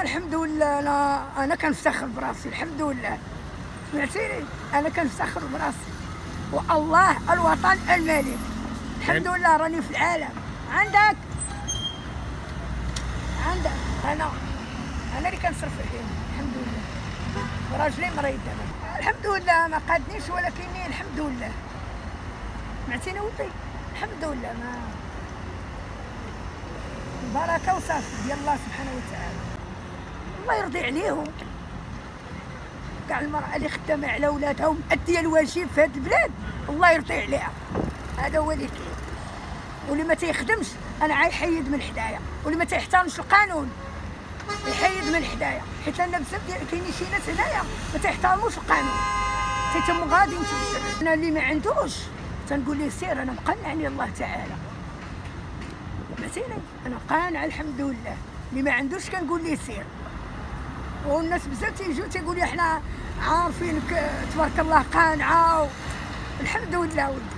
الحمد لله. انا كنفتخر براسي الحمد لله. سمعتيني؟ انا كنفتخر براسي والله الوطن الملك الحمد لله. راني في العالم. عندك انا اللي كنصرف عليهم الحمد لله. وراجلي مريض دابا الحمد لله. ما قادنيش ولكني الحمد لله. سمعتيني ولدي؟ الحمد لله. ما البركه وصافي ديال الله سبحانه وتعالى. الله يرضي عليهم كاع المرأة اللي خدامة على ولادها ومأدية الواجب في هاد البلاد الله يرضي عليها. هذا هو اللي كاين. واللي ما تيخدمش انا عايحيد من حدايا، واللي ما تيحترمش القانون يحيد من حدايا، حيت انا بزاف ديال كاينين شي ناس هنايا ما تيحترموش القانون تيتم غاديين تمشي. انا اللي ما عندوش تنقول ليه سير، انا مقنع على الله تعالى. سمعتيني؟ انا قانعه الحمد لله. اللي ما عندوش كنقول ليه سير. والناس بزاف تيجيو تيقولوا احنا عارفينك تبارك الله قانعه الحمد لله ولدي.